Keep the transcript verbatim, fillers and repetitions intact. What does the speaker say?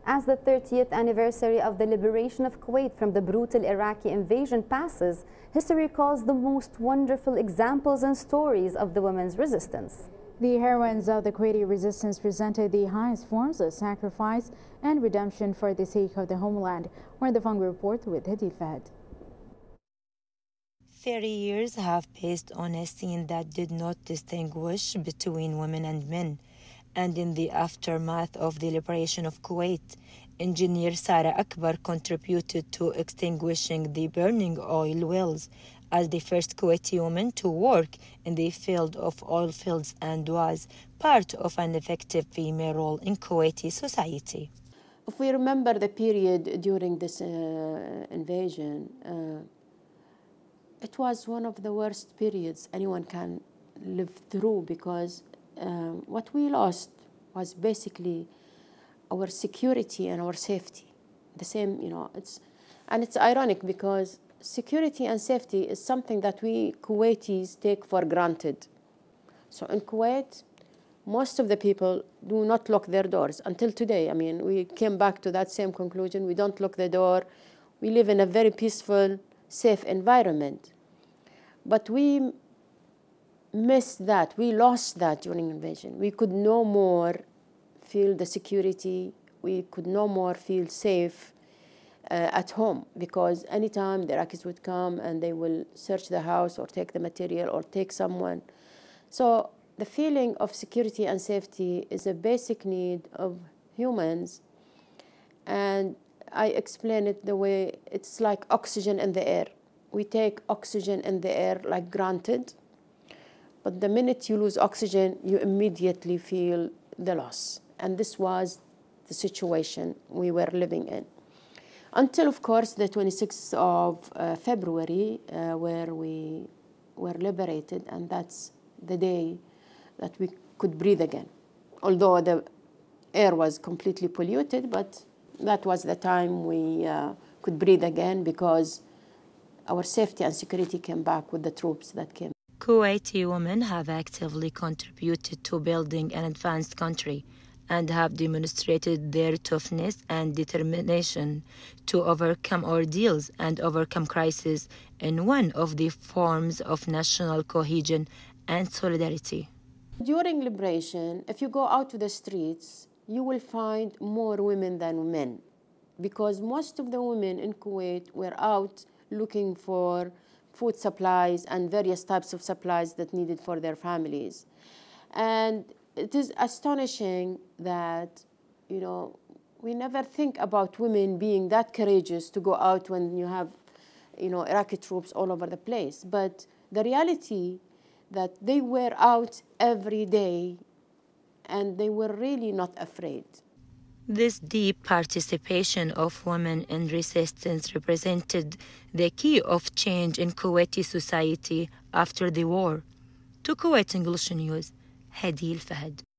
As the thirtieth anniversary of the liberation of Kuwait from the brutal Iraqi invasion passes, history recalls the most wonderful examples and stories of the women's resistance. The heroines of the Kuwaiti resistance presented the highest forms of sacrifice and redemption for the sake of the homeland. We're in the Fungi Report with Hadil Fahad. Thirty years have passed on a scene that did not distinguish between women and men. And in the aftermath of the liberation of Kuwait, engineer Saga Akbar contributed to extinguishing the burning oil wells as the first Kuwaiti woman to work in the field of oil fields and was part of an effective female role in Kuwaiti society. If we remember the period during this uh, invasion, uh, it was one of the worst periods anyone can live through because Um, what we lost was basically our security and our safety. The same, you know, it's, and it's ironic because security and safety is something that we Kuwaitis take for granted. So in Kuwait, most of the people do not lock their doors until today. I mean, we came back to that same conclusion. We don't lock the door. We live in a very peaceful, safe environment. But we missed that. We lost that during invasion. We could no more feel the security. We could no more feel safe uh, at home because anytime the Iraqis would come and they will search the house or take the material or take someone. So the feeling of security and safety is a basic need of humans. And I explain it the way it's like oxygen in the air. We take oxygen in the air like granted. But the minute you lose oxygen, you immediately feel the loss. And this was the situation we were living in. Until, of course, the twenty-sixth of uh, February, uh, where we were liberated, and that's the day that we could breathe again. Although the air was completely polluted, but that was the time we uh, could breathe again because our safety and security came back with the troops that came. Kuwaiti women have actively contributed to building an advanced country and have demonstrated their toughness and determination to overcome ordeals and overcome crises in one of the forms of national cohesion and solidarity. During liberation, if you go out to the streets, you will find more women than men because most of the women in Kuwait were out looking for food supplies and various types of supplies that needed for their families. And it is astonishing that, you know, we never think about women being that courageous to go out when you have, you know, Iraqi troops all over the place. But the reality that they were out every day and they were really not afraid. This deep participation of women in resistance represented the key of change in Kuwaiti society after the war. To Kuwait English News, Hadil Fahad.